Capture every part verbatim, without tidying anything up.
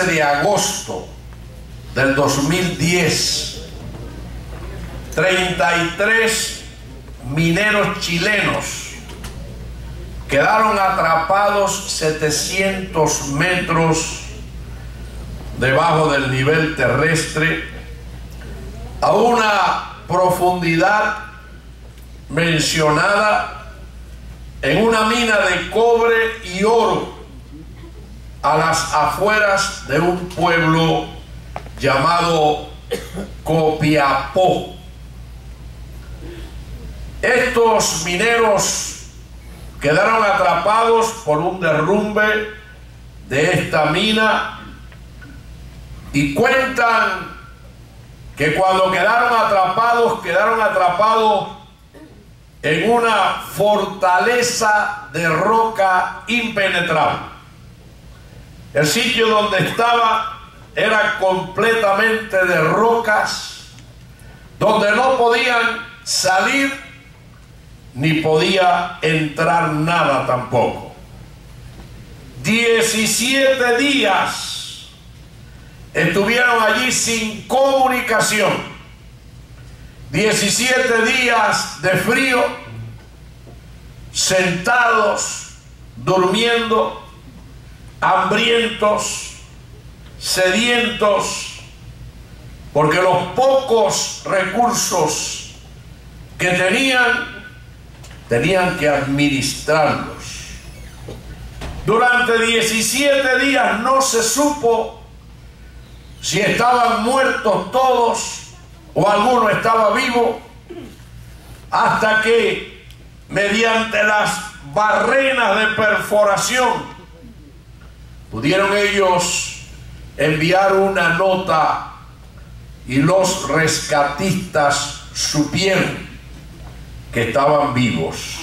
quince de agosto del dos mil diez, treinta y tres mineros chilenos quedaron atrapados setecientos metros debajo del nivel terrestre a una profundidad mencionada en una mina de cobre y oro a las afueras de un pueblo llamado Copiapó. Estos mineros quedaron atrapados por un derrumbe de esta mina y cuentan que cuando quedaron atrapados, quedaron atrapados en una fortaleza de roca impenetrable. El sitio donde estaba era completamente de rocas, donde no podían salir ni podía entrar nada tampoco. diecisiete días estuvieron allí sin comunicación, diecisiete días de frío, sentados, durmiendo, hambrientos, sedientos, porque los pocos recursos que tenían, tenían que administrarlos. Durante diecisiete días no se supo si estaban muertos todos o alguno estaba vivo, hasta que mediante las barrenas de perforación pudieron ellos enviar una nota y los rescatistas supieron que estaban vivos.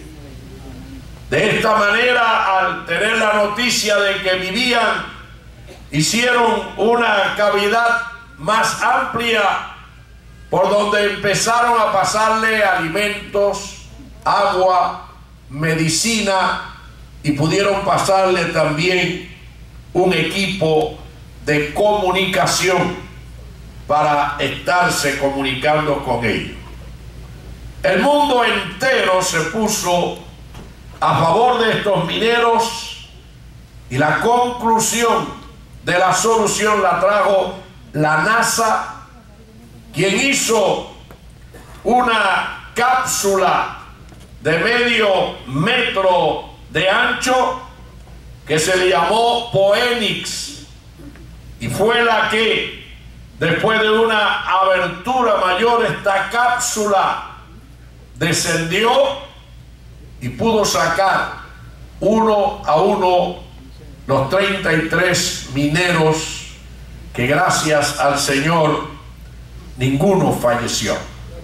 De esta manera, al tener la noticia de que vivían, hicieron una cavidad más amplia por donde empezaron a pasarle alimentos, agua, medicina, y pudieron pasarle también un equipo de comunicación para estarse comunicando con ellos. El mundo entero se puso a favor de estos mineros y la conclusión de la solución la trajo la NASA, quien hizo una cápsula de medio metro de ancho que se le llamó Phoenix, y fue la que, después de una abertura mayor, esta cápsula descendió y pudo sacar uno a uno los treinta y tres mineros, que gracias al Señor ninguno falleció.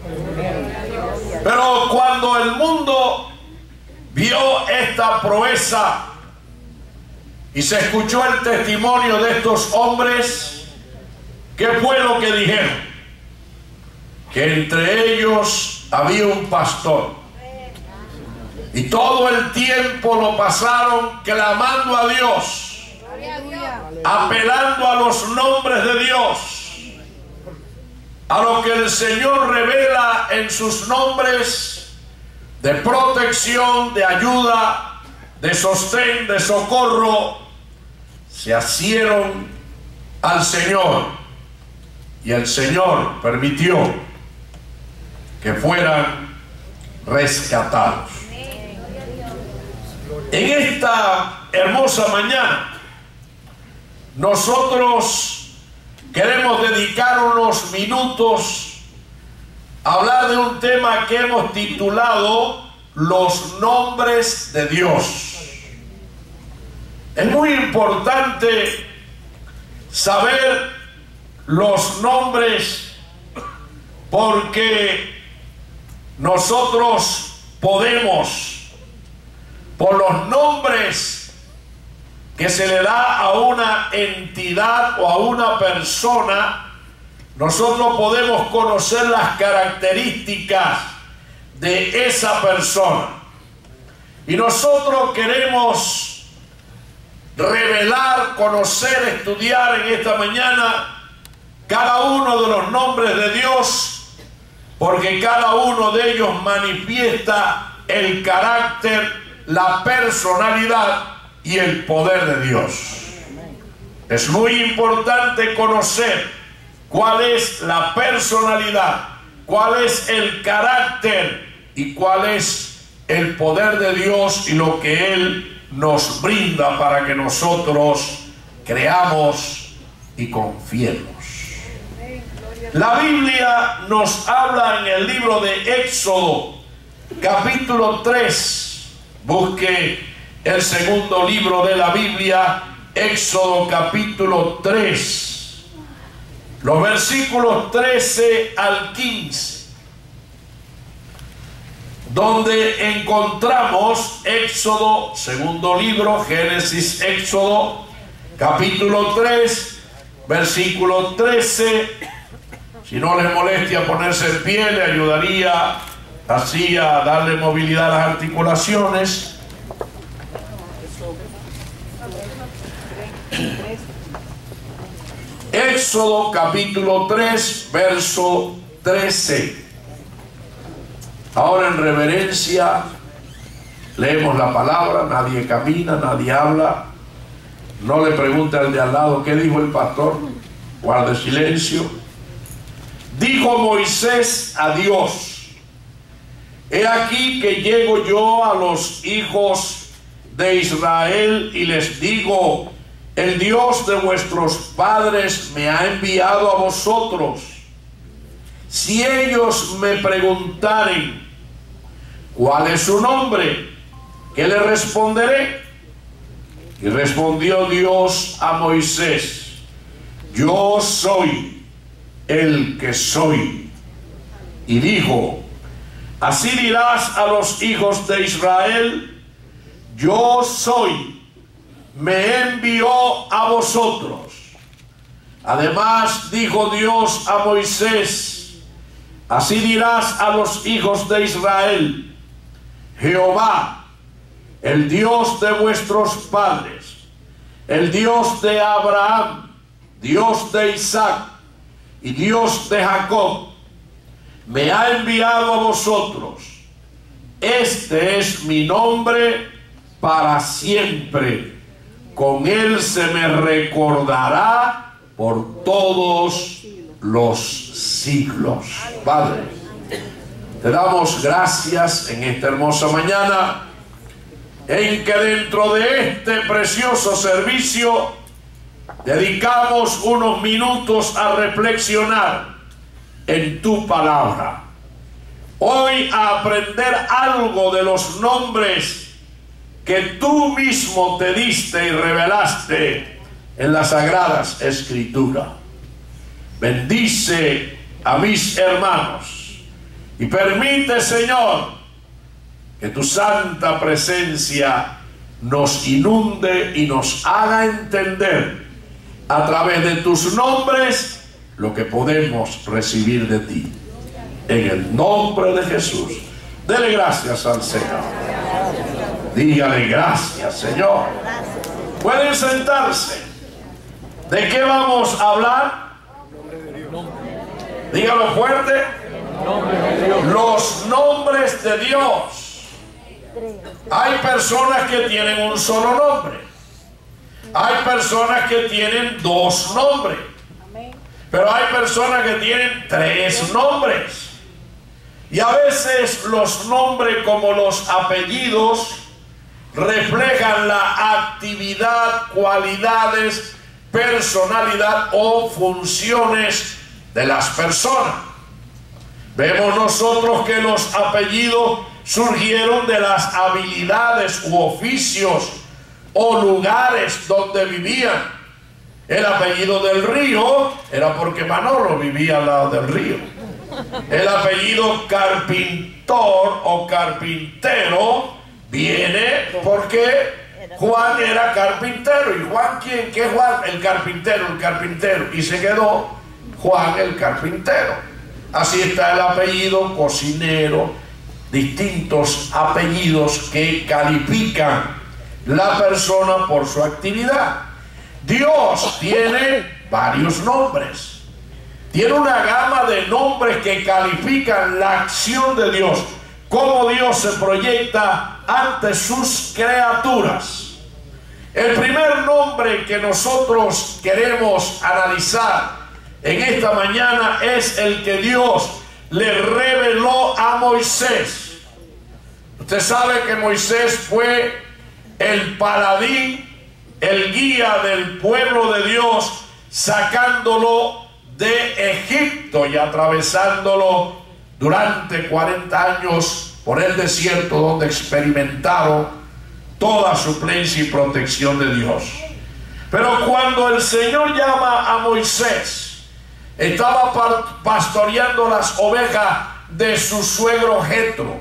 Pero cuando el mundo vio esta proeza y se escuchó el testimonio de estos hombres, ¿qué fue lo que dijeron? Que entre ellos había un pastor, y todo el tiempo lo pasaron clamando a Dios, apelando a los nombres de Dios, a lo que el Señor revela en sus nombres de protección, de ayuda, de sostén, de socorro. Se asieron al Señor, y el Señor permitió que fueran rescatados. En esta hermosa mañana, nosotros queremos dedicar unos minutos a hablar de un tema que hemos titulado Los nombres de Dios. Es muy importante saber los nombres, porque nosotros podemos, por los nombres que se le da a una entidad o a una persona, nosotros podemos conocer las características de esa persona. Y nosotros queremos revelar, conocer, estudiar en esta mañana cada uno de los nombres de Dios, porque cada uno de ellos manifiesta el carácter, la personalidad y el poder de Dios. Es muy importante conocer cuál es la personalidad, cuál es el carácter y cuál es el poder de Dios y lo que Él nos brinda para que nosotros creamos y confiemos. La Biblia nos habla en el libro de Éxodo, capítulo tres. Busque el segundo libro de la Biblia, Éxodo capítulo tres, los versículos trece al quince, donde encontramos Éxodo, segundo libro, Génesis, Éxodo, capítulo tres, versículo trece. Si no les molestia ponerse en pie, le ayudaría así a darle movilidad a las articulaciones. Éxodo capítulo tres, verso trece. Ahora en reverencia leemos la palabra, nadie camina, nadie habla. No le pregunte al de al lado qué dijo el pastor, guarde silencio. Dijo Moisés a Dios: he aquí que llego yo a los hijos de Israel y les digo: el Dios de vuestros padres me ha enviado a vosotros. Si ellos me preguntaren ¿cuál es su nombre?, ¿qué le responderé? Y respondió Dios a Moisés: yo soy el que soy. Y dijo: así dirás a los hijos de Israel: yo soy, me envió a vosotros. Además dijo Dios a Moisés: así dirás a los hijos de Israel: Jehová, el Dios de vuestros padres, el Dios de Abraham, Dios de Isaac y Dios de Jacob, me ha enviado a vosotros. Este es mi nombre para siempre. Con él se me recordará por todos los siglos. Padre, te damos gracias en esta hermosa mañana, en que dentro de este precioso servicio dedicamos unos minutos a reflexionar en tu palabra. Hoy a aprender algo de los nombres que tú mismo te diste y revelaste en las Sagradas Escrituras. Bendice a mis hermanos y permite, Señor, que tu santa presencia nos inunde y nos haga entender a través de tus nombres lo que podemos recibir de ti. En el nombre de Jesús, dele gracias al Señor. Dígale gracias, Señor. Pueden sentarse. ¿De qué vamos a hablar? Dígalo fuerte. Los nombres de Dios. Hay personas que tienen un solo nombre. Hay personas que tienen dos nombres. Pero hay personas que tienen tres nombres. Y a veces los nombres, como los apellidos, reflejan la actividad, cualidades, personalidad o funciones de las personas. Vemos nosotros que los apellidos surgieron de las habilidades u oficios o lugares donde vivían. El apellido del Río era porque Manolo vivía al lado del río. El apellido Carpintor o Carpintero viene porque Juan era carpintero. ¿Y Juan quién? ¿Qué Juan? El carpintero, el carpintero. Y se quedó Juan el carpintero. Así está el apellido cocinero, distintos apellidos que califican la persona por su actividad. Dios tiene varios nombres. Tiene una gama de nombres que califican la acción de Dios, cómo Dios se proyecta ante sus criaturas. El primer nombre que nosotros queremos analizar en esta mañana es el que Dios le reveló a Moisés. Usted sabe que Moisés fue el paladín, el guía del pueblo de Dios, sacándolo de Egipto y atravesándolo durante cuarenta años por el desierto, donde experimentaron toda suplencia y protección de Dios. Pero cuando el Señor llama a Moisés, estaba pastoreando las ovejas de su suegro Jetro,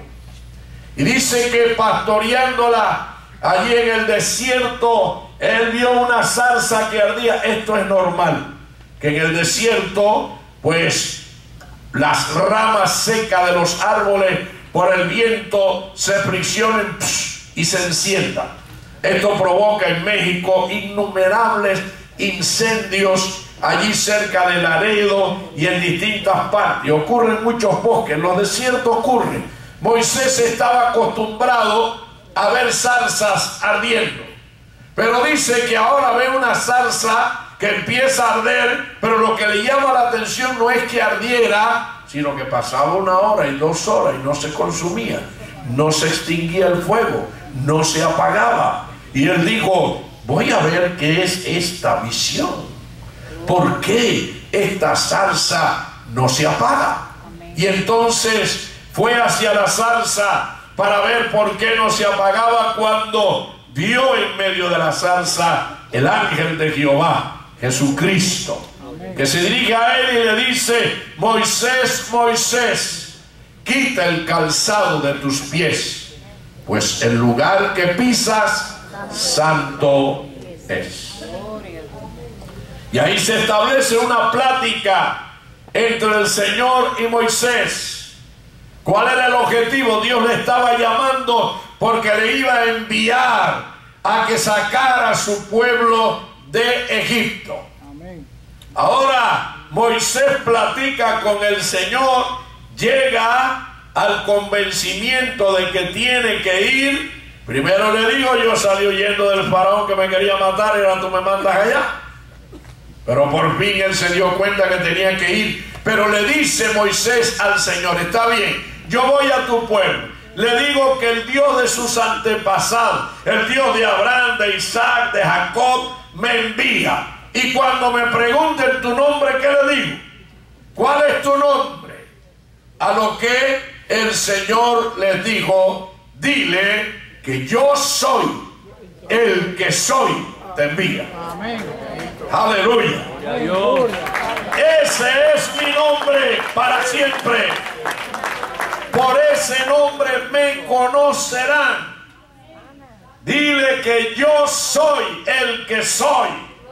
y dice que pastoreándola allí en el desierto, él vio una zarza que ardía. Esto es normal, que en el desierto, pues las ramas secas de los árboles por el viento se friccionen y se enciendan. Esto provoca en México innumerables incendios allí cerca de Laredo y en distintas partes. Ocurren muchos bosques, en los desiertos ocurren. Moisés estaba acostumbrado a ver zarzas ardiendo, pero dice que ahora ve una zarza que empieza a arder, pero lo que le llama la atención no es que ardiera, sino que pasaba una hora y dos horas y no se consumía, no se extinguía el fuego, no se apagaba. Y él dijo: voy a ver qué es esta visión, ¿por qué esta zarza no se apaga? Y entonces fue hacia la zarza para ver por qué no se apagaba, cuando vio en medio de la zarza el ángel de Jehová, Jesucristo, que se dirige a él y le dice: Moisés, Moisés, quita el calzado de tus pies, pues el lugar que pisas santo es. Y ahí se establece una plática entre el Señor y Moisés. ¿Cuál era el objetivo? Dios le estaba llamando porque le iba a enviar a que sacara a su pueblo de Egipto. Ahora Moisés platica con el Señor, llega al convencimiento de que tiene que ir. Primero le digo: yo salí huyendo del faraón que me quería matar y ahora tú me mandas allá. Pero por fin él se dio cuenta que tenía que ir. Pero le dice Moisés al Señor: está bien, yo voy a tu pueblo, le digo que el Dios de sus antepasados, el Dios de Abraham, de Isaac, de Jacob, me envía. Y cuando me pregunten tu nombre, ¿qué le digo? ¿Cuál es tu nombre? A lo que el Señor les dijo: dile que yo soy el que soy, te envía. Amén. Aleluya. Ese es mi nombre para siempre. Por ese nombre me conocerán. Dile que yo soy el que soy.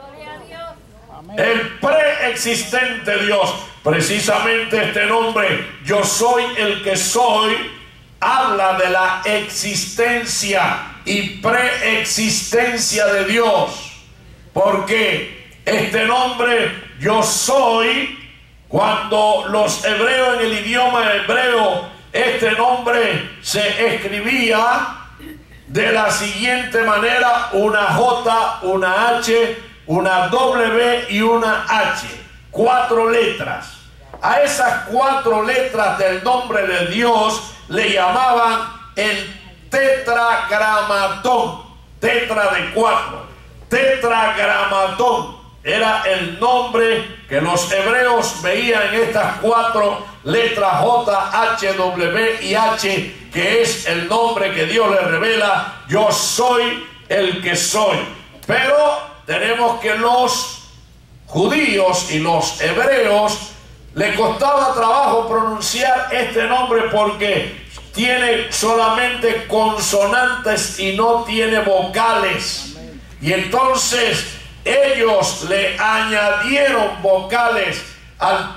El preexistente Dios. Precisamente este nombre, yo soy el que soy, habla de la existencia y preexistencia de Dios. Porque este nombre, yo soy, cuando los hebreos, en el idioma hebreo, este nombre se escribía de la siguiente manera: una J, una H, una W y una H. Cuatro letras. A esas cuatro letras del nombre de Dios le llamaban el tetragramatón. Tetra de cuatro. Tetragramatón era el nombre que los hebreos veían en estas cuatro letras: J, H, W y H, que es el nombre que Dios le revela: yo soy el que soy. Pero tenemos que los judíos y los hebreos le costaba trabajo pronunciar este nombre porque tiene solamente consonantes y no tiene vocales. Y entonces ellos le añadieron vocales al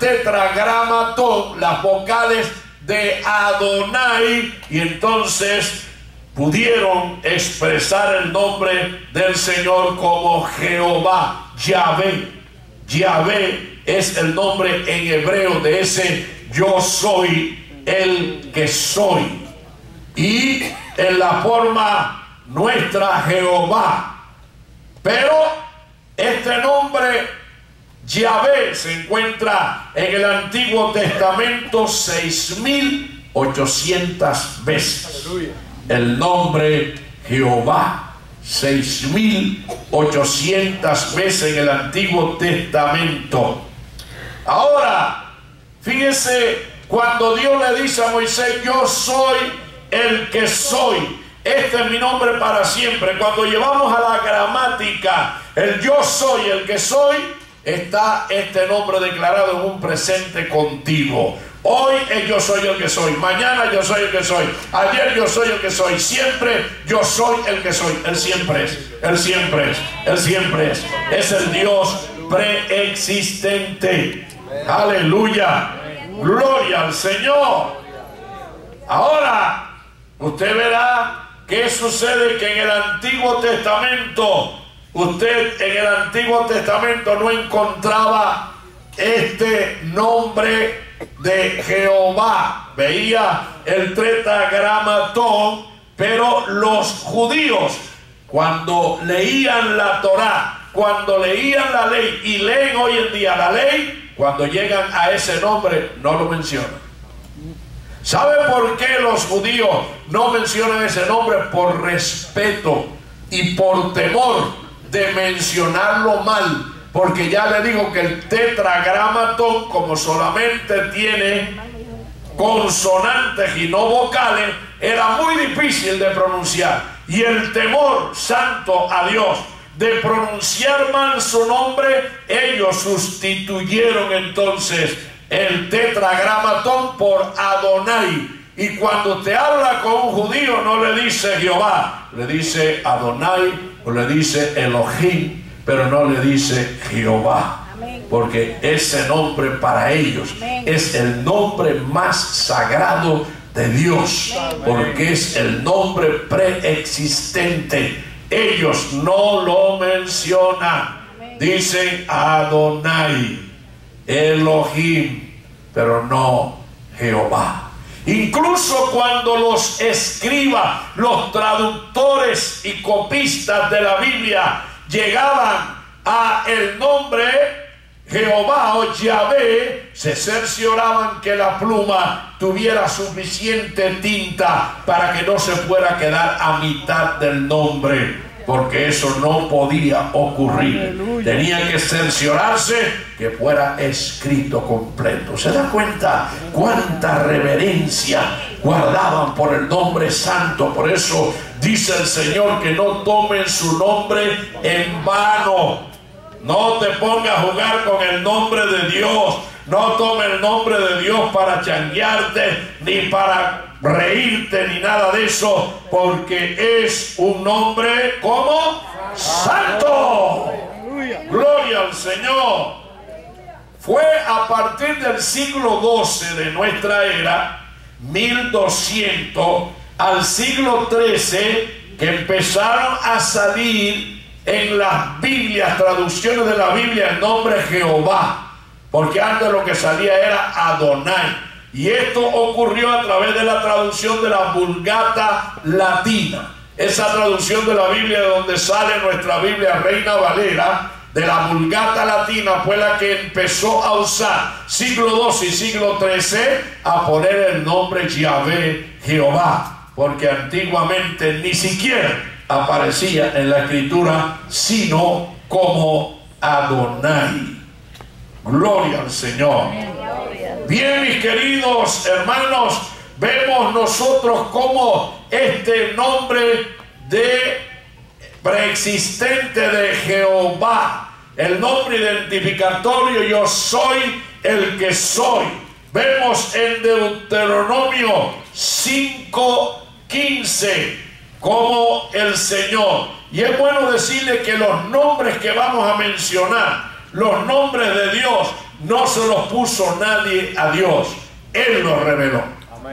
tetragramatón, las vocales de Adonai, y entonces pudieron expresar el nombre del Señor como Jehová, Yahvé. Yahvé es el nombre en hebreo de ese yo soy el que soy. Y en la forma nuestra, Jehová. Pero este nombre Yahvé se encuentra en el Antiguo Testamento seis mil ochocientas veces. Aleluya. El nombre Jehová, seis mil ochocientas veces en el Antiguo Testamento. Ahora, fíjese, cuando Dios le dice a Moisés, yo soy el que soy, este es mi nombre para siempre. Cuando llevamos a la gramática el yo soy el que soy, está este nombre declarado en un presente continuo. Hoy es yo soy el que soy, mañana yo soy el que soy, ayer yo soy el que soy, siempre yo soy el que soy. Él siempre es, Él siempre es, Él siempre es. Es el Dios preexistente. Aleluya, gloria al Señor. Ahora, usted verá qué sucede, que en el Antiguo Testamento, usted en el Antiguo Testamento no encontraba este nombre de Jehová. Veía el tetragramatón, pero los judíos, cuando leían la Torá, cuando leían la ley y leen hoy en día la ley, cuando llegan a ese nombre no lo mencionan. ¿Sabe por qué los judíos no mencionan ese nombre? Por respeto y por temor de mencionarlo mal. Porque ya le digo que el tetragramatón, como solamente tiene consonantes y no vocales, era muy difícil de pronunciar. Y el temor santo a Dios de pronunciar mal su nombre, ellos sustituyeron entonces el tetragramatón por Adonai. Y cuando te habla con un judío no le dice Jehová, le dice Adonai o le dice Elohim, pero no le dice Jehová. Amén. Porque ese nombre para ellos Amén. Es el nombre más sagrado de Dios. Amén. Porque es el nombre preexistente. Ellos no lo mencionan. Amén. Dicen Adonai, Elohim, pero no Jehová. Incluso cuando los escribas, los traductores y copistas de la Biblia llegaban a el nombre Jehová o Yahvé, se cercioraban que la pluma tuviera suficiente tinta para que no se fuera a quedar a mitad del nombre, porque eso no podía ocurrir. Aleluya. Tenía que cerciorarse que fuera escrito completo. ¿Se da cuenta cuánta reverencia guardaban por el nombre santo? Por eso dice el Señor que no tomen su nombre en vano. No te pongas a jugar con el nombre de Dios. No tomes el nombre de Dios para changuearte, ni para reírte, ni nada de eso, porque es un nombre como santo. Gloria al Señor. Fue a partir del siglo doce de nuestra era, mil doscientos, al siglo trece, que empezaron a salir en las Biblias, traducciones de la Biblia, el nombre Jehová, porque antes lo que salía era Adonai. Y esto ocurrió a través de la traducción de la Vulgata latina, esa traducción de la Biblia de donde sale nuestra Biblia Reina Valera, de la Vulgata latina, fue la que empezó a usar siglo doce y siglo trece a poner el nombre Yahvé, Jehová, porque antiguamente ni siquiera aparecía en la escritura sino como Adonai. Gloria al Señor. Bien, mis queridos hermanos, vemos nosotros cómo este nombre de preexistente de Jehová, el nombre identificatorio, yo soy el que soy, vemos en Deuteronomio cinco quince como el Señor. Y es bueno decirle que los nombres que vamos a mencionar, los nombres de Dios, no se los puso nadie a Dios, Él los reveló.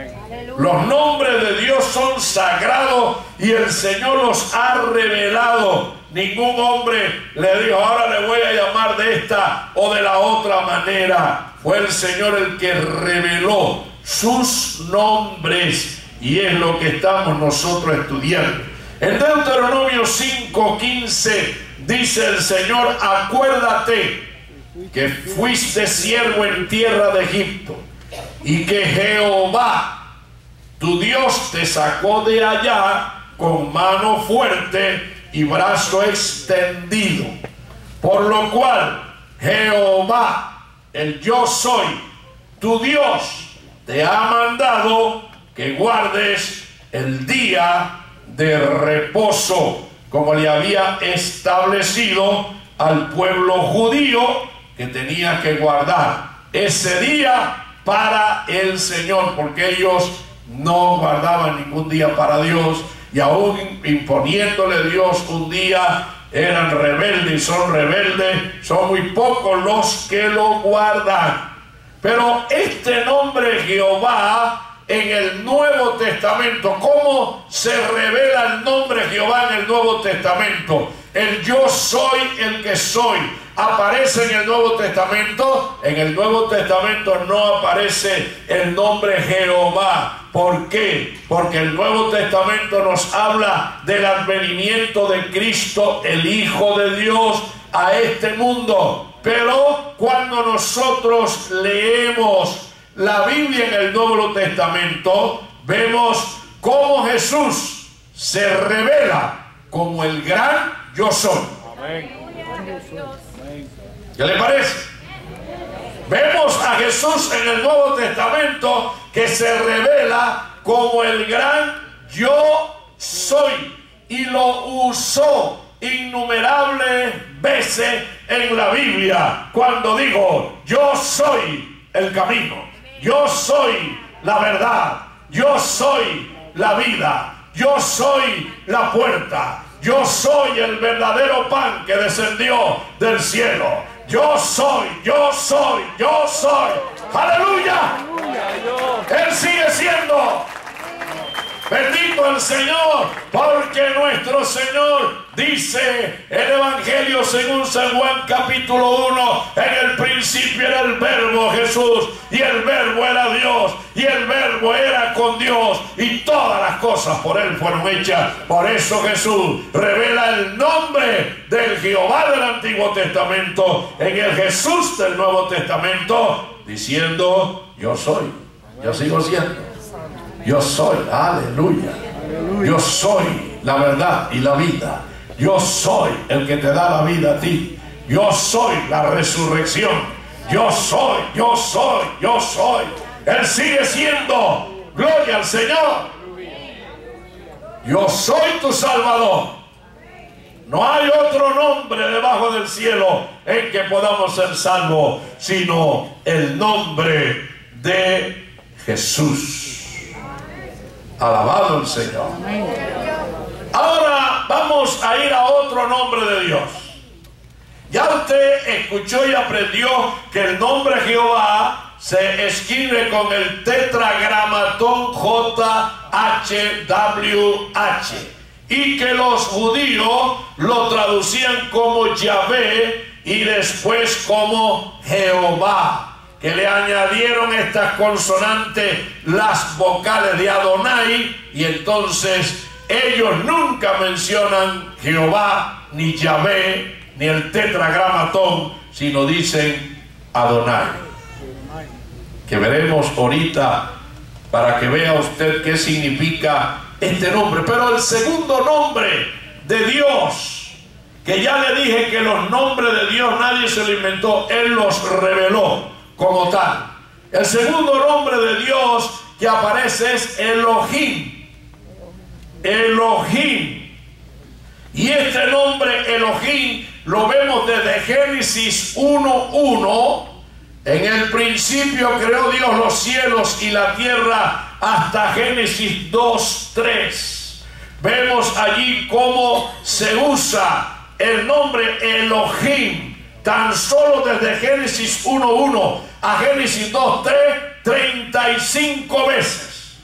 Los nombres de Dios son sagrados y el Señor los ha revelado. Ningún hombre le dijo, ahora le voy a llamar de esta o de la otra manera. Fue el Señor el que reveló sus nombres y es lo que estamos nosotros estudiando. En Deuteronomio cinco quince dice el Señor, acuérdate que fuiste siervo en tierra de Egipto y que Jehová tu Dios te sacó de allá con mano fuerte y brazo extendido, por lo cual Jehová, el yo soy, tu Dios, te ha mandado que guardes el día de reposo, como le había establecido al pueblo judío que tenía que guardar ese día para el Señor, porque ellos no guardaban ningún día para Dios, y aún imponiéndole Dios un día, eran rebeldes y son rebeldes, son muy pocos los que lo guardan. Pero este nombre Jehová en el Nuevo Testamento, ¿cómo se revela el nombre Jehová en el Nuevo Testamento? El yo soy el que soy aparece en el Nuevo Testamento. En el Nuevo Testamento no aparece el nombre Jehová. ¿Por qué? Porque el Nuevo Testamento nos habla del advenimiento de Cristo, el Hijo de Dios, a este mundo. Pero cuando nosotros leemos la Biblia en el Nuevo Testamento, vemos cómo Jesús se revela como el gran yo soy. Amén. ¿Qué le parece? Vemos a Jesús en el Nuevo Testamento que se revela como el gran yo soy, y lo usó innumerables veces en la Biblia cuando dijo, yo soy el camino, yo soy la verdad, yo soy la vida, yo soy la puerta, yo soy el verdadero pan que descendió del cielo. Yo soy, yo soy, yo soy. ¡Aleluya! Él sigue siendo. Bendito el Señor, porque nuestro Señor dice el Evangelio según San Juan capítulo uno, en el principio era el Verbo Jesús, y el Verbo era Dios, y el Verbo era con Dios, y todas las cosas por Él fueron hechas. Por eso Jesús revela el nombre del Jehová del Antiguo Testamento en el Jesús del Nuevo Testamento, diciendo, yo soy, yo sigo siendo. Yo soy, aleluya. Yo soy la verdad y la vida. Yo soy el que te da la vida a ti. Yo soy la resurrección. Yo soy, yo soy, yo soy. Él sigue siendo. Gloria al Señor. Yo soy tu Salvador. No hay otro nombre debajo del cielo en que podamos ser salvos, sino el nombre de Jesús. Alabado el Señor. Ahora vamos a ir a otro nombre de Dios. Ya usted escuchó y aprendió que el nombre Jehová se escribe con el tetragramatón J H W H y que los judíos lo traducían como Yahvé y después como Jehová, que le añadieron estas consonantes, las vocales de Adonai, y entonces ellos nunca mencionan Jehová, ni Yahvé, ni el tetragramatón, sino dicen Adonai, que veremos ahorita para que vea usted qué significa este nombre. Pero el segundo nombre de Dios, que ya le dije que los nombres de Dios nadie se lo inventó, Él los reveló como tal. El segundo nombre de Dios que aparece es Elohim. Elohim. Y este nombre Elohim lo vemos desde Génesis uno uno. En el principio creó Dios los cielos y la tierra, hasta Génesis dos tres. Vemos allí cómo se usa el nombre Elohim tan solo desde Génesis uno uno a Génesis dos tres, treinta y cinco veces.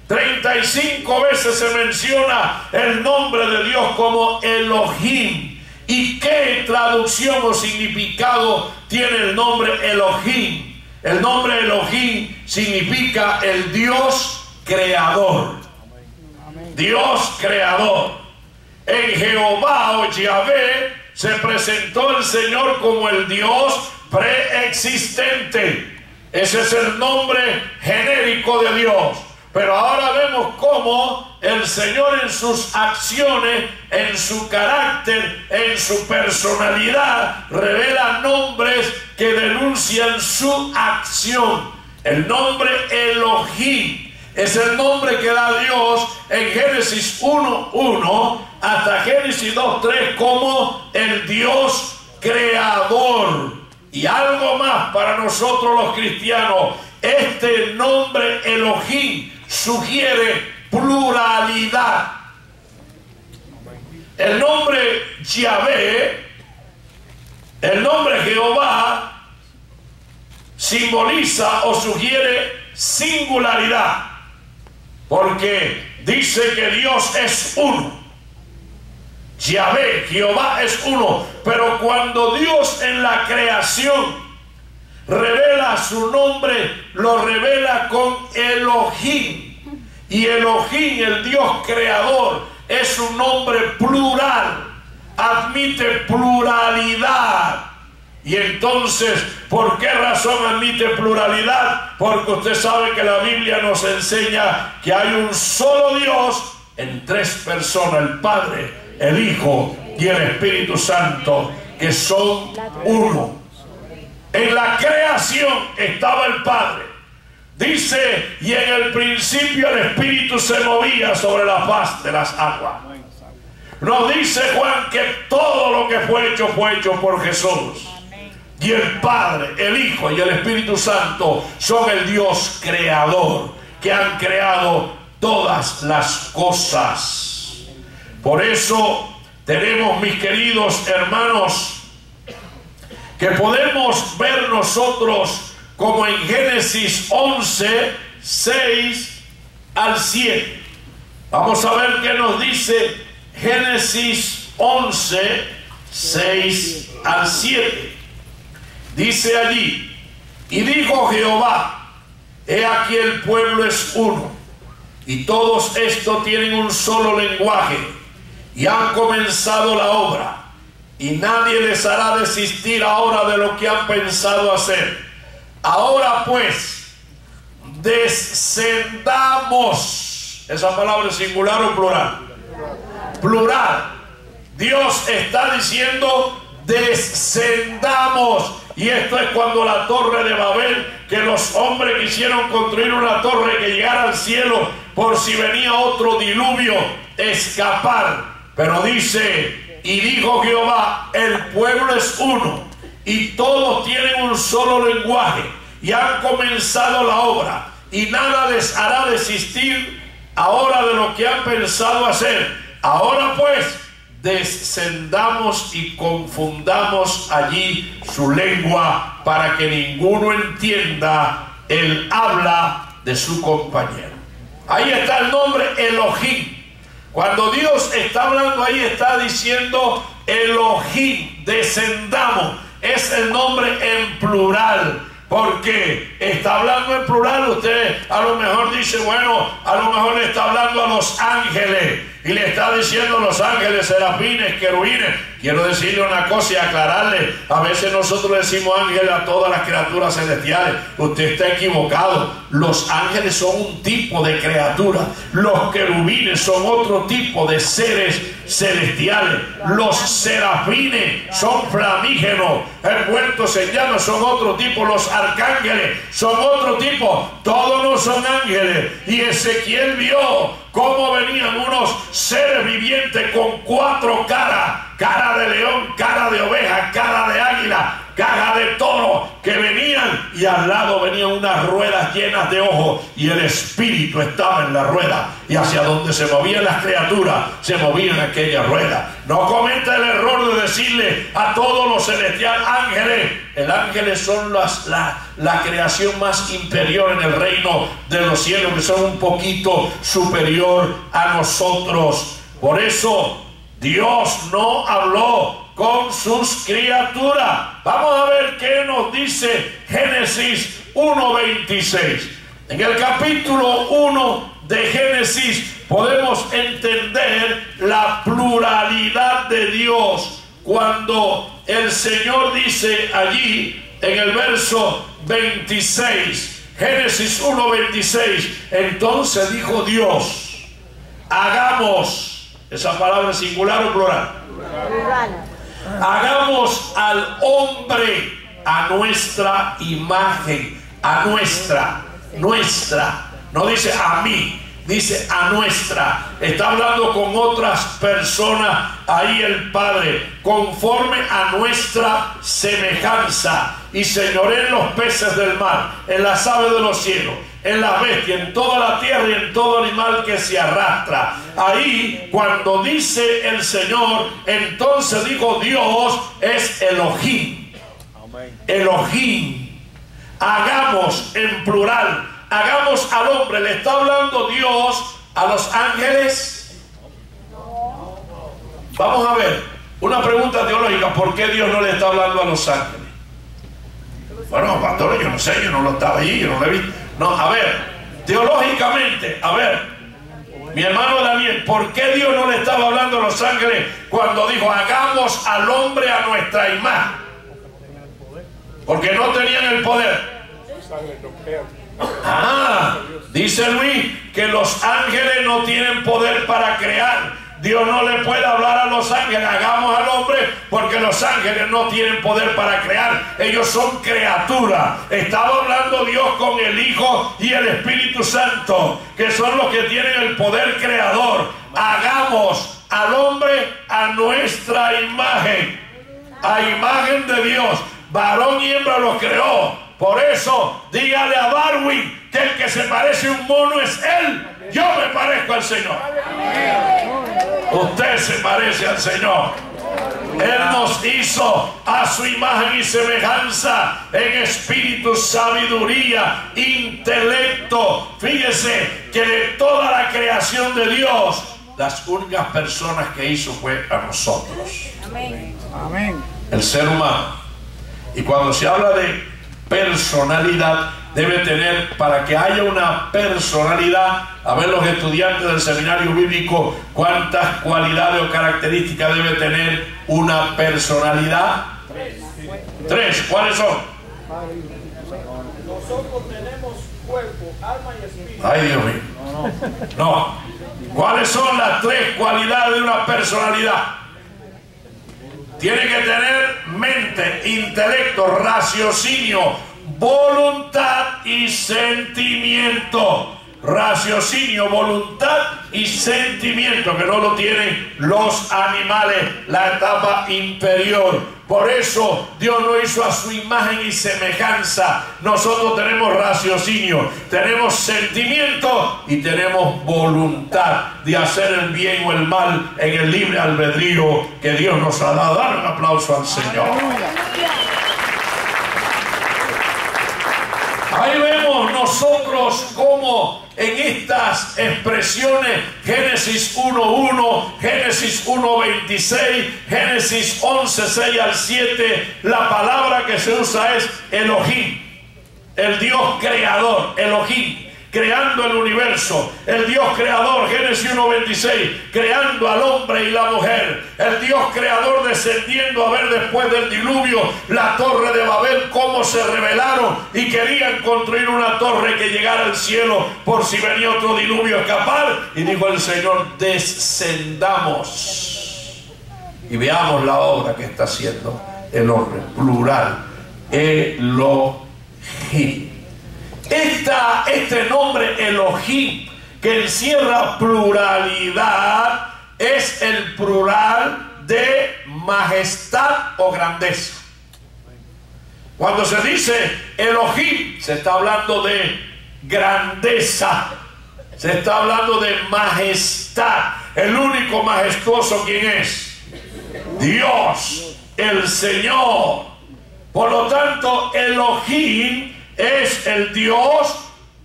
treinta y cinco veces se menciona el nombre de Dios como Elohim. ¿Y qué traducción o significado tiene el nombre Elohim? El nombre Elohim significa el Dios creador. Dios creador. En Jehová o Yahvé se presentó el Señor como el Dios preexistente. Ese es el nombre genérico de Dios. Pero ahora vemos cómo el Señor en sus acciones, en su carácter, en su personalidad, revela nombres que denuncian su acción. El nombre Elohim es el nombre que da Dios en Génesis uno uno hasta Génesis dos tres como el Dios creador. Y algo más para nosotros los cristianos, este nombre Elohim sugiere pluralidad. El nombre Yahvé, el nombre Jehová, simboliza o sugiere singularidad, porque dice que Dios es uno. Yahvé, Jehová es uno, pero cuando Dios en la creación revela su nombre, lo revela con Elohim. Y Elohim, el Dios creador, es un nombre plural, admite pluralidad. Y entonces, ¿por qué razón admite pluralidad? Porque usted sabe que la Biblia nos enseña que hay un solo Dios en tres personas: el Padre, el Hijo y el Espíritu Santo, que son uno. En la creación estaba el Padre. Dice, y en el principio el Espíritu se movía sobre la faz de las aguas. Nos dice Juan que todo lo que fue hecho fue hecho por Jesús. Y el Padre, el Hijo y el Espíritu Santo son el Dios creador, que han creado todas las cosas. Por eso tenemos, mis queridos hermanos, que podemos ver nosotros como en Génesis once, seis al siete. Vamos a ver qué nos dice Génesis once, seis al siete. Dice allí: y dijo Jehová, he aquí el pueblo es uno, y todos estos tienen un solo lenguaje, y han comenzado la obra, y nadie les hará desistir ahora de lo que han pensado hacer. Ahora pues, descendamos. ¿Esa palabra es singular o plural? Plural. Dios está diciendo descendamos. Y esto es cuando la torre de Babel, que los hombres quisieron construir una torre que llegara al cielo por si venía otro diluvio, escapar. Pero dice, y dijo Jehová, el pueblo es uno, y todos tienen un solo lenguaje, y han comenzado la obra, y nada les hará desistir ahora de lo que han pensado hacer. Ahora pues, descendamos y confundamos allí su lengua, para que ninguno entienda el habla de su compañero. Ahí está el nombre Elohim. Cuando Dios está hablando ahí, está diciendo Elohim, descendamos. Es el nombre en plural, porque está hablando en plural. Usted a lo mejor dice, bueno, a lo mejor le está hablando a los ángeles, y le está diciendo los ángeles, serafines, querubines. Quiero decirle una cosa y aclararle: a veces nosotros le decimos ángeles a todas las criaturas celestiales. Usted está equivocado. Los ángeles son un tipo de criatura, los querubines son otro tipo de seres celestiales, los serafines son flamígenos, envueltos en llamas, son otro tipo, los arcángeles son otro tipo. Todos no son ángeles. Y Ezequiel vio cómo venían unos seres vivientes con cuatro caras: cara de león, cara de oveja, cara de águila, cara de toro, que venían y al lado venían unas ruedas llenas de ojos y el espíritu estaba en la rueda, y hacia donde se movían las criaturas se movían aquella rueda. No cometa el error de decirle a todos los celestiales ángeles. El ángeles son las, la, la creación más inferior en el reino de los cielos, que son un poquito superior a nosotros. Por eso Dios no habló con sus criaturas. Vamos a ver qué nos dice Génesis uno veintiséis. En el capítulo uno de Génesis podemos entender la pluralidad de Dios cuando el Señor dice allí en el verso veintiséis, Génesis uno veintiséis, entonces dijo Dios, hagamos, esa palabra es singular o plural, plural. Hagamos al hombre a nuestra imagen, a nuestra, nuestra, no dice a mí, dice a nuestra. Está hablando con otras personas ahí el Padre, conforme a nuestra semejanza, y señoreen los peces del mar, en las aves de los cielos, en las bestias, en toda la tierra y en todo animal que se arrastra. Ahí cuando dice el Señor, entonces dijo Dios, es Elohim. Elohim. Hagamos en plural, hagamos al hombre. ¿Le está hablando Dios a los ángeles? Vamos a ver, una pregunta teológica, ¿por qué Dios no le está hablando a los ángeles? Bueno, pastor, yo no sé, yo no lo estaba allí, yo no lo vi. No, a ver, teológicamente, a ver, mi hermano Daniel, ¿por qué Dios no le estaba hablando a los ángeles cuando dijo, hagamos al hombre a nuestra imagen? Porque no tenían el poder. Ah, dice Luis que los ángeles no tienen poder para crear. Dios no le puede hablar a los ángeles, hagamos al hombre, porque los ángeles no tienen poder para crear. Ellos son criaturas. Estaba hablando Dios con el Hijo y el Espíritu Santo, que son los que tienen el poder creador. Hagamos al hombre a nuestra imagen, a imagen de Dios. Varón y hembra los creó. Por eso, dígale a Darwin que el que se parece a un mono es él. Yo me parezco al Señor. Usted se parece al Señor. Él nos hizo a su imagen y semejanza en espíritu, sabiduría, intelecto. Fíjese que de toda la creación de Dios, las únicas personas que hizo fue a nosotros. Amén. El ser humano. Y cuando se habla de personalidad, debe tener, para que haya una personalidad, a ver los estudiantes del seminario bíblico, cuántas cualidades o características debe tener una personalidad. Tres. Tres. ¿Cuáles son? Nosotros tenemos cuerpo, alma y espíritu. Ay, Dios mío. No. ¿Cuáles son las tres cualidades de una personalidad? Tiene que tener mente, intelecto, raciocinio, voluntad y sentimiento. Raciocinio, voluntad y sentimiento, que no lo tienen los animales, la etapa inferior. Por eso Dios lo hizo a su imagen y semejanza. Nosotros tenemos raciocinio, tenemos sentimiento y tenemos voluntad de hacer el bien o el mal en el libre albedrío que Dios nos ha dado. Dar un aplauso al Señor. Ahí vemos nosotros cómo en estas expresiones, Génesis uno uno, Génesis uno veintiséis, Génesis once seis al siete, la palabra que se usa es Elohim, el Dios creador, Elohim, creando el universo, el Dios creador, Génesis uno veintiséis, creando al hombre y la mujer, el Dios creador descendiendo a ver después del diluvio la torre de Babel, cómo se rebelaron y querían construir una torre que llegara al cielo por si venía otro diluvio a escapar, y dijo el Señor, descendamos y veamos la obra que está haciendo el hombre, plural, Elohim. Esta, este nombre Elohim, que encierra pluralidad, es el plural de majestad o grandeza. Cuando se dice Elohim, se está hablando de grandeza, se está hablando de majestad. El único majestuoso, ¿quién es? Dios, el Señor. Por lo tanto, Elohim es el Dios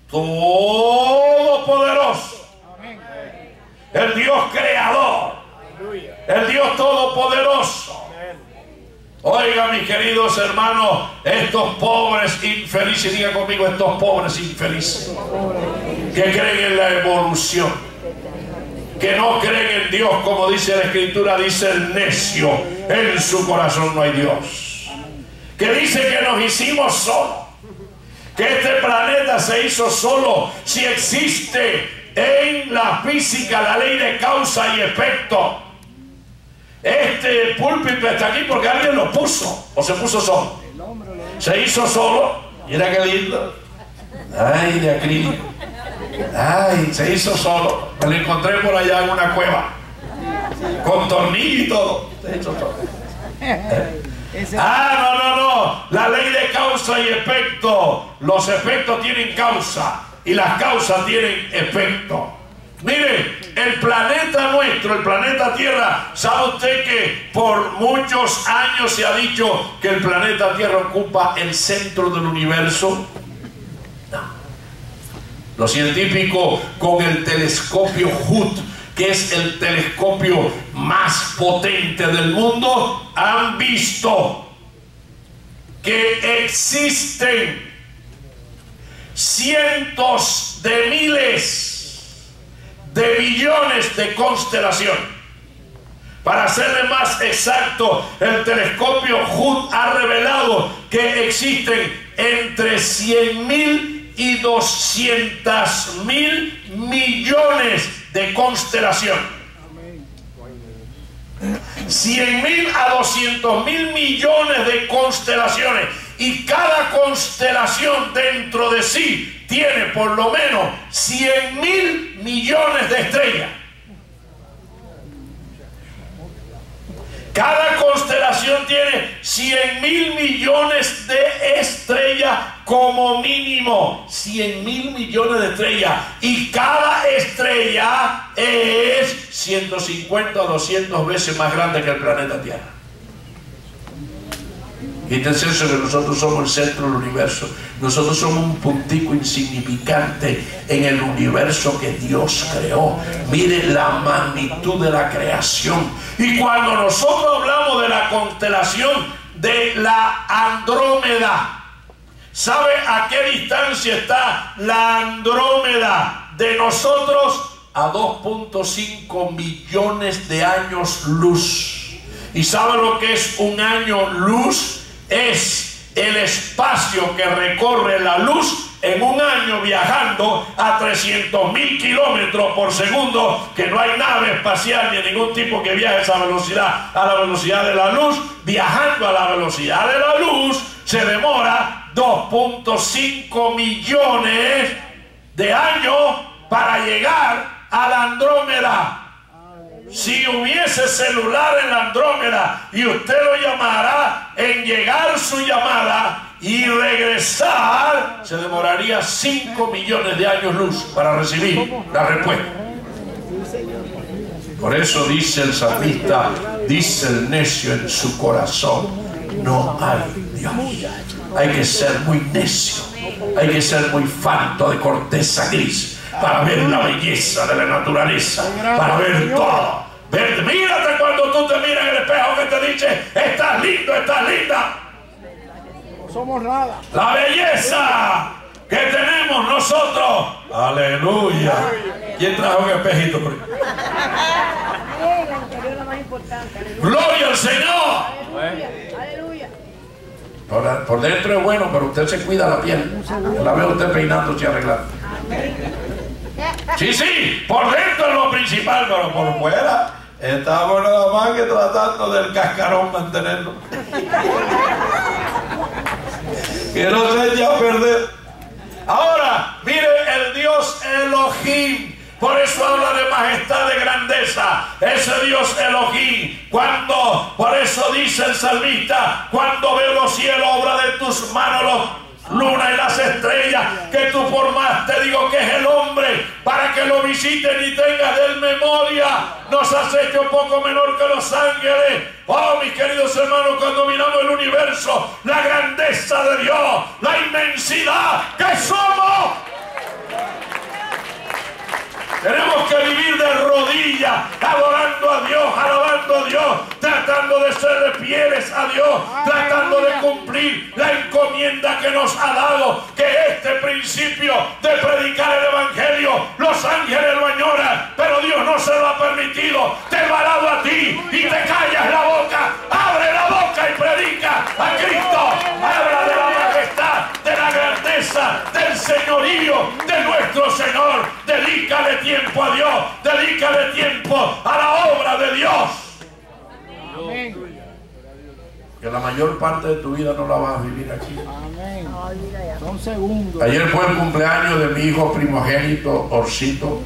todopoderoso, el Dios creador, el Dios todopoderoso. Oiga, mis queridos hermanos, estos pobres infelices, diga conmigo, estos pobres infelices que creen en la evolución, que no creen en Dios, como dice la Escritura, dice el necio, en su corazón no hay Dios, que dice que nos hicimos solos, que este planeta se hizo solo. Si existe en la física la ley de causa y efecto, este púlpito está aquí porque alguien lo puso, o se puso solo, se hizo solo. Mira qué lindo, ay, de acrílico, ay, se hizo solo. Me lo encontré por allá en una cueva con tornillo y todo, se hizo solo. Ah, no, no, no, la ley de causa y efecto. Los efectos tienen causa y las causas tienen efecto. Mire, el planeta nuestro, el planeta Tierra, ¿sabe usted que por muchos años se ha dicho que el planeta Tierra ocupa el centro del universo? No. Los científicos con el telescopio Hubble, que es el telescopio más potente del mundo, han visto que existen cientos de miles de billones de constelaciones. Para serle más exacto, el telescopio Hubble ha revelado que existen entre cien mil y doscientos mil millones de constelaciones. cien mil a doscientos mil millones de constelaciones, y cada constelación dentro de sí tiene por lo menos cien mil millones de estrellas. Cada constelación tiene cien mil millones de estrellas como mínimo. cien mil millones de estrellas. Y cada estrella es ciento cincuenta o doscientas veces más grande que el planeta Tierra. Quítense eso, que nosotros somos el centro del universo. Nosotros somos un puntico insignificante en el universo que Dios creó. Mire la magnitud de la creación. Y cuando nosotros hablamos de la constelación de la Andrómeda, ¿sabe a qué distancia está la Andrómeda de nosotros? A dos punto cinco millones de años luz. ¿Y sabe lo que es un año luz? Es el espacio que recorre la luz en un año viajando a trescientos mil kilómetros por segundo, que no hay nave espacial ni ningún tipo que viaje a esa velocidad, a la velocidad de la luz. Viajando a la velocidad de la luz se demora dos punto cinco millones de años para llegar a la Andrómeda. Si hubiese celular en la Andrómeda y usted lo llamara, en llegar su llamada y regresar, se demoraría cinco millones de años luz para recibir la respuesta. Por eso dice el salmista, dice el necio en su corazón, no hay Dios. Hay que ser muy necio, hay que ser muy falto de corteza gris para ver la belleza de la naturaleza, para ver todo. Ver, mírate cuando tú te miras en el espejo que te dice, estás lindo, estás linda. No somos nada. La belleza que tenemos nosotros. Aleluya. ¿Quién trajo un espejito por ahí? Gloria al Señor. Aleluya. Por, por dentro es bueno, pero usted se cuida la piel. Yo la veo usted peinándose y arreglando. Sí, sí, por dentro es lo principal, pero por fuera estamos nada más que tratando del cascarón mantenerlo. Que no se eche a perder. Ahora, mire, el Dios Elohim Por eso habla de majestad, de grandeza. Ese Dios Elohim. Cuando, por eso dice el salmista, cuando veo los cielos, obra de tus manos, los luna y las estrellas que tú formaste, digo que es el hombre para que lo visiten y tengas de él memoria. Nos has hecho un poco menor que los ángeles. Oh, mis queridos hermanos, cuando miramos el universo, la grandeza de Dios, la inmensidad que somos, tenemos que vivir de rodillas, adorando a Dios, alabando a Dios, tratando de ser fieles a Dios, tratando de cumplir la encomienda que nos ha dado, que este principio de predicar el Evangelio, los ángeles lo añoran, pero Dios no se lo ha permitido. Te va dado a ti y te callas la boca. Abre la boca y predica a Cristo. Habla de la majestad, de la grandeza, del señorío de nuestro Señor. Dedícale tiempo a Dios, dedícale tiempo a la obra de Dios. Amén. Que la mayor parte de tu vida no la vas a vivir aquí. Amén. Son segundos. Ayer fue el cumpleaños de mi hijo primogénito, Orcito.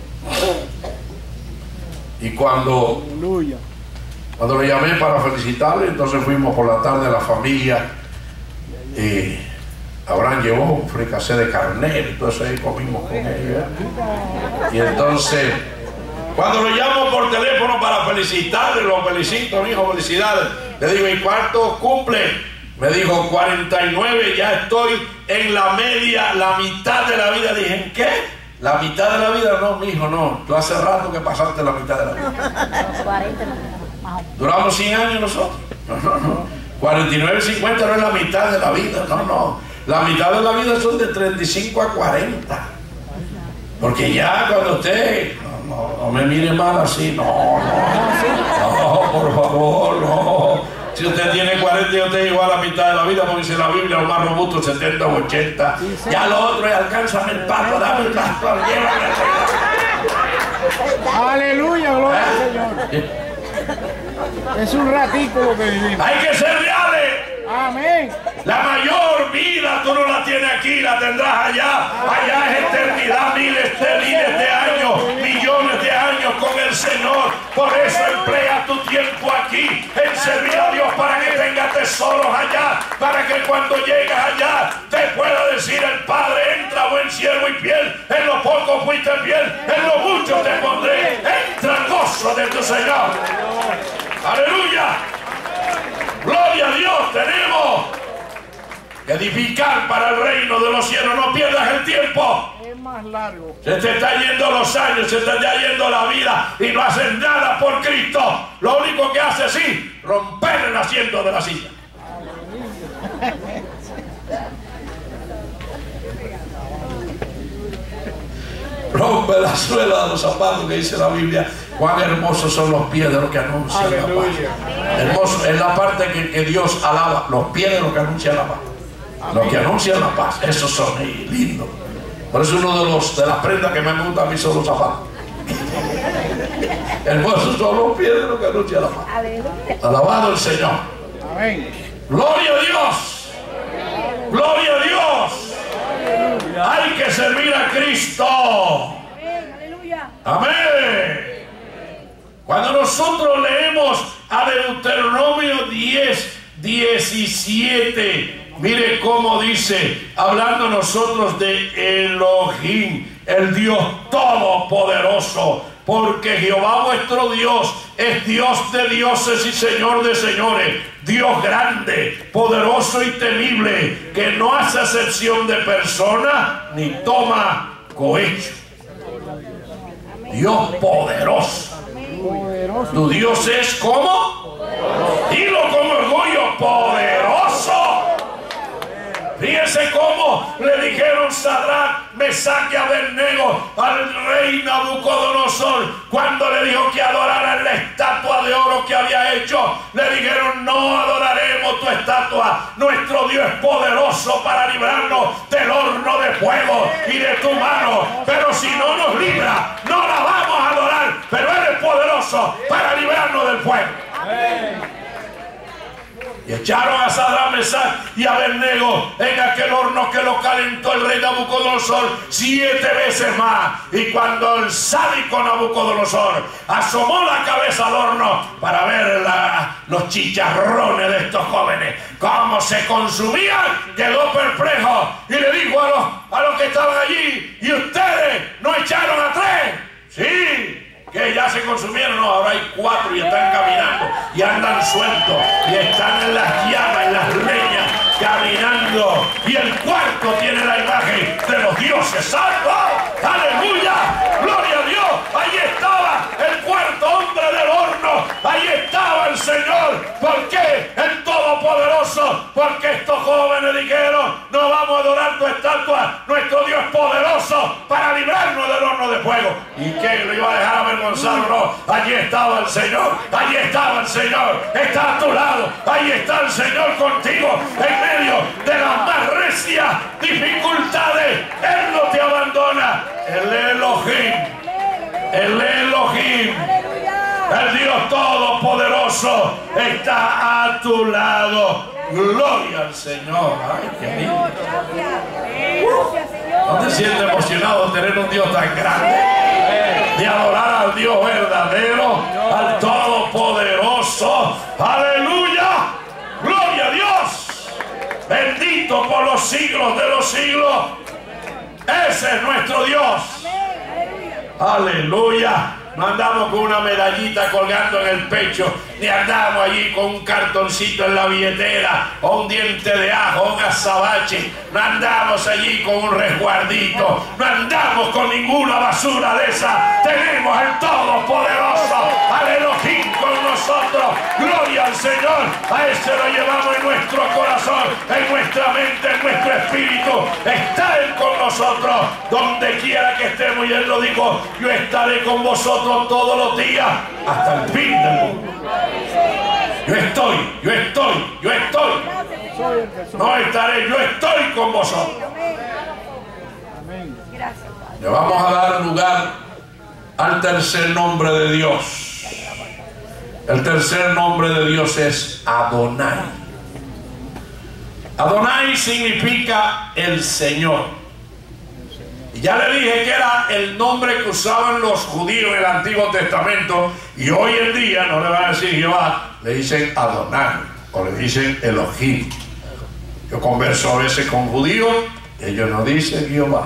Y cuando, Aleluya. cuando lo llamé para felicitarle, entonces fuimos por la tarde a la familia. Y Abraham llevó un fricasé de carnero, entonces ahí comimos con él. Y entonces, cuando lo llamo por teléfono para felicitarle, lo felicito, mi hijo, felicidades. Le digo, ¿y cuánto cumple? Me dijo, cuarenta y nueve, ya estoy en la media, la mitad de la vida. Dije, ¿en qué? ¿La mitad de la vida? No, mi hijo, no. Tú hace rato que pasaste la mitad de la vida. Duramos cien años nosotros. No, no, no. cuarenta y nueve, cincuenta no es la mitad de la vida, no, no. La mitad de la vida son de treinta y cinco a cuarenta. Porque ya cuando usted, no, no, no me mire mal así, no, no, no, por favor, no. Si usted tiene cuarenta y usted llegó a la mitad de la vida, porque dice la Biblia, lo más robusto, setenta o ochenta. Ya lo otro es, alcánzame el pato, dame el pato, llévame. Aleluya, gloria al Señor. Es un ratico lo que vivimos. Hay que ser reales. Amén. La mayor vida tú no la tienes aquí, la tendrás allá. Allá es eternidad, miles de miles de años, millones de años con el Señor. Por eso emplea tu tiempo aquí en servir a Dios, para que tengas tesoros allá, para que cuando llegues allá te pueda decir el Padre: entra, buen siervo y fiel, en lo poco fuiste fiel, en lo mucho te pondré. Entra al gozo de tu Señor. Aleluya. Gloria a Dios. Tenemos que edificar para el reino de los cielos. No pierdas el tiempo. Es más largo. Se te está yendo los años, se te está yendo la vida y no haces nada por Cristo. Lo único que haces es sí, romper el asiento de la silla. Rompe la suela de los zapatos, que dice la Biblia. Cuán hermosos son los pies de los que anuncian la paz. Hermoso es la parte que, que Dios alaba, los pies de los que anuncian la paz. Los que anuncian la paz, esos son eh, lindos. Por eso uno de los de las prendas que me gusta a mí son los zapatos. Hermosos son los pies de los que anuncian la paz. Alabado el Señor. Amén. Gloria a Dios. Gloria a Dios. Hay que servir a Cristo. Aleluya. Amén. Cuando nosotros leemos a Deuteronomio diez, diecisiete, mire cómo dice, hablando nosotros de Elohim, el Dios todopoderoso, porque Jehová vuestro Dios es Dios de dioses y Señor de señores, Dios grande, poderoso y temible, que no hace acepción de persona ni toma cohecho. Dios poderoso. Poderoso. Tu Dios es como, dilo con orgullo, poderoso. Fíjense cómo le dijeron Sadrach, Mesach y Abednego al rey Nabucodonosor cuando le dijo que adorara la estatua de oro que había hecho. Le dijeron: no adoraremos tu estatua, nuestro Dios es poderoso para librarnos del horno de fuego y de tu mano, pero si no nos libra, no la vamos a adorar, pero Él es poderoso para librarnos del fuego. Y echaron a Sadrach, Mesach y Abednego en aquel horno que lo calentó el rey Nabucodonosor siete veces más. Y cuando el sádico Nabucodonosor asomó la cabeza al horno para ver la, los chicharrones de estos jóvenes, cómo se consumían, quedó perplejo y le dijo a los, a los que estaban allí: ¿y ustedes no echaron a tres? Sí. Que ya se consumieron. No, ahora hay cuatro y están caminando y andan sueltos y están en las llamas, en las leñas, caminando. Y el cuarto tiene la imagen de los dioses salvos. ¡Aleluya! ¡Gloria a Dios! Ahí estaba el cuarto hombre del horno. Ahí estaba el Señor. ¿Por qué? El Todopoderoso. Porque estos jóvenes dijeron: no vamos a adorar tu estatua. Nuestro Dios es poderoso para librarnos del horno de fuego. ¿Y qué? ¿Lo iba a dejar avergonzado? No, allí estaba el Señor, allí estaba el Señor, está a tu lado, ahí está el Señor contigo, en medio de las más recias dificultades. Él no te abandona. El Elohim, el Elohim, el Dios Todopoderoso está a tu lado. Gloria al Señor. Ay, qué lindo. ¿No te sientes emocionado de tener un Dios tan grande? De adorar al Dios verdadero, al Todopoderoso. ¡Aleluya! ¡Gloria a Dios! Bendito por los siglos de los siglos. Ese es nuestro Dios. ¡Aleluya! No andamos con una medallita colgando en el pecho, ni andamos allí con un cartoncito en la billetera, o un diente de ajo, un azabache. No andamos allí con un resguardito, no andamos con ninguna basura de esa. Tenemos el Todopoderoso, al Elohim con nosotros. Gloria al Señor. A ese lo llevamos en nuestro corazón, en nuestra mente, en nuestro espíritu. Está Él con nosotros, donde quiera que estemos. Y Él lo dijo: yo estaré con vosotros todos los días hasta el fin del mundo. Yo estoy, yo estoy, yo estoy. No estaré, yo estoy con vosotros. Le vamos a dar lugar al tercer nombre de Dios. El tercer nombre de Dios es Adonai. Adonai significa el Señor. Y ya le dije que era el nombre que usaban los judíos en el Antiguo Testamento, y hoy en día no le van a decir Jehová, le dicen Adonai o le dicen Elohim. Yo converso a veces con judíos, ellos no dicen Jehová.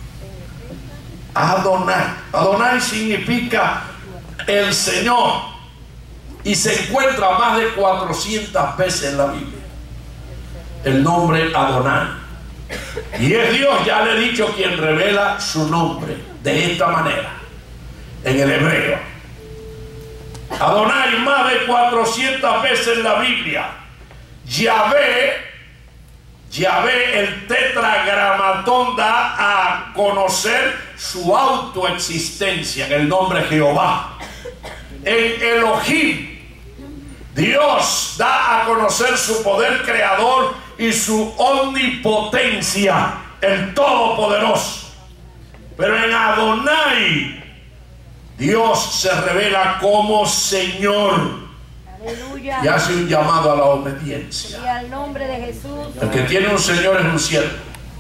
Adonai. Adonai significa el Señor, y se encuentra más de cuatrocientas veces en la Biblia el nombre Adonai. Y es Dios, ya le he dicho, quien revela su nombre de esta manera en el hebreo. Adonai más de cuatrocientas veces en la Biblia. Yahvé, Yahvé, el tetragramatón, da a conocer su autoexistencia en el nombre Jehová. En Elohim, Dios da a conocer su poder creador y su omnipotencia, el Todopoderoso. Pero en Adonai, Dios se revela como Señor. Aleluya. Y hace un llamado a la obediencia. Y al nombre de Jesús. El que tiene un Señor es un siervo.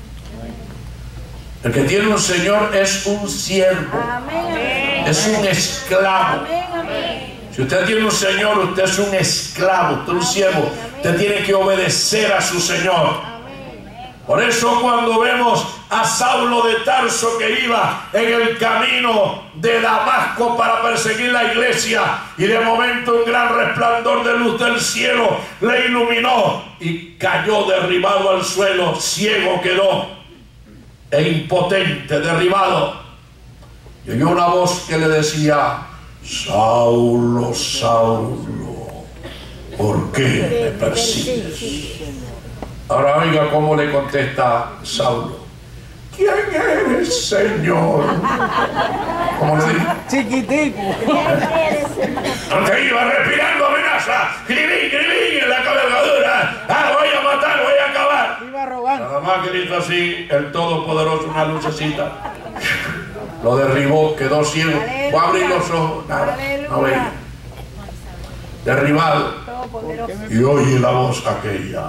El que tiene un Señor es un siervo. Amén. Es un esclavo. Amén, amén. Si usted tiene un Señor, usted es un esclavo, usted es un siervo. Usted tiene que obedecer a su Señor. Por eso cuando vemos a Saulo de Tarso, que iba en el camino de Damasco para perseguir la iglesia, y de momento un gran resplandor de luz del cielo le iluminó y cayó derribado al suelo, ciego quedó e impotente, derribado. Y oyó una voz que le decía: Saulo, Saulo, ¿por qué me persigues? Ahora oiga cómo le contesta Saulo: ¿quién eres, Señor? ¿Cómo le dijo? Chiquitico. No te iba respirando amenaza. Gribín, gribín en la cabalgadura. Ah, voy a matar, voy a acabar. Iba robando. Nada más que hizo así, el Todopoderoso, una lucecita. Lo derribó, quedó ciego. Fue a abrir los ojos, nada, no veía. Derribado. Oh, poderoso. Y oye la voz aquella: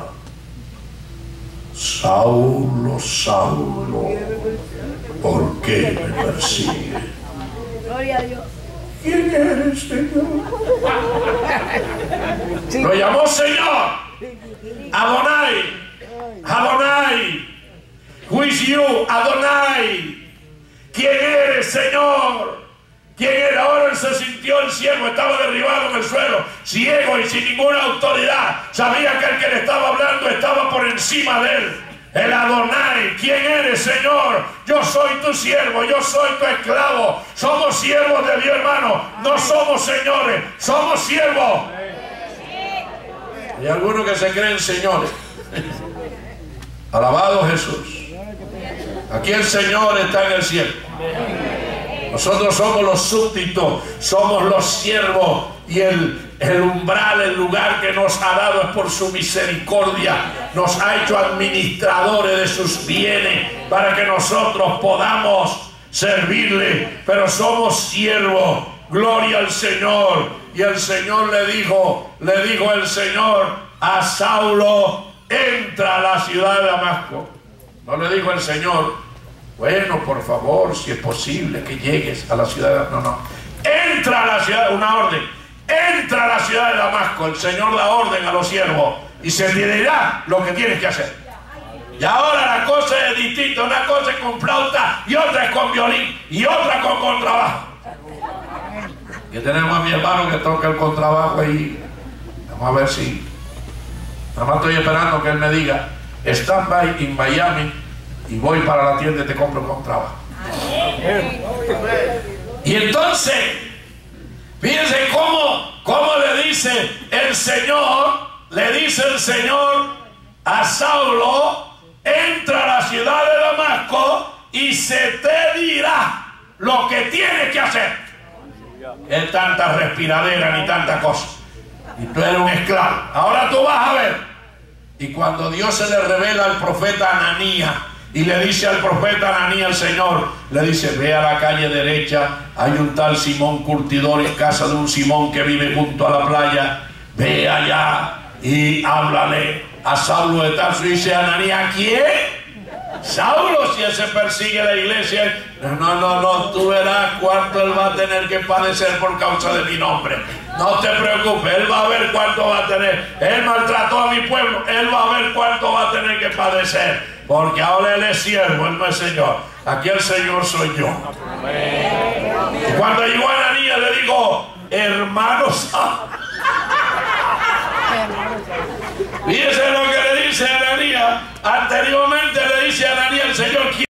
Saulo, Saulo, ¿por qué me persigue? Gloria a Dios. ¿Quién eres, Señor? Lo llamó Señor. Adonai. Adonai. Who is you? Adonai. ¿Quién eres, Señor? ¿Quién era? Ahora él se sintió el siervo, estaba derribado en el suelo, ciego y sin ninguna autoridad. Sabía que el que le estaba hablando estaba por encima de él. El Adonai. ¿Quién eres, Señor? Yo soy tu siervo, yo soy tu esclavo. Somos siervos de Dios, hermano. No somos señores, somos siervos. Hay algunos que se creen señores. Alabado Jesús. Aquí el Señor está en el cielo. Nosotros somos los súbditos, somos los siervos, y el, el umbral, el lugar que nos ha dado es por su misericordia. Nos ha hecho administradores de sus bienes para que nosotros podamos servirle, pero somos siervos. Gloria al Señor. Y el Señor le dijo, le dijo el Señor a Saulo: entra a la ciudad de Damasco. No le dijo el Señor: bueno, por favor, si es posible que llegues a la ciudad de Damasco. No, no. Entra a la ciudad, una orden. Entra a la ciudad de Damasco. El Señor da orden a los siervos y se te dirá lo que tienes que hacer. Y ahora la cosa es distinta. Una cosa es con flauta y otra es con violín y otra con contrabajo. Y tenemos a mi hermano que toca el contrabajo ahí. Vamos a ver si... Nada más estoy esperando que él me diga: stand by in Miami, y voy para la tienda y te compro con trabajo. Y entonces, fíjense cómo, cómo le dice el Señor, le dice el Señor a Saulo: entra a la ciudad de Damasco y se te dirá lo que tienes que hacer. Es tanta respiradera ni tanta cosa. Y tú eres un esclavo. Ahora tú vas a ver. Y cuando Dios se le revela al profeta Ananías y le dice al profeta Ananías, el Señor le dice: ve a la calle derecha, hay un tal Simón curtidor en casa de un Simón que vive junto a la playa. Ve allá y háblale a Saulo de Tarso. Y dice Ananías: ¿quién? Saulo, si él se persigue la iglesia. No, no, no, tú verás cuánto él va a tener que padecer por causa de mi nombre. No te preocupes, él va a ver cuánto va a tener. Él maltrató a mi pueblo, él va a ver cuánto va a tener que padecer. Porque ahora él es siervo, él no es Señor. Aquí el Señor soy yo. Y cuando llegó Ananías le digo: hermanos, fíjese lo que le dice Ananías. Anteriormente le dice a Ananías el Señor: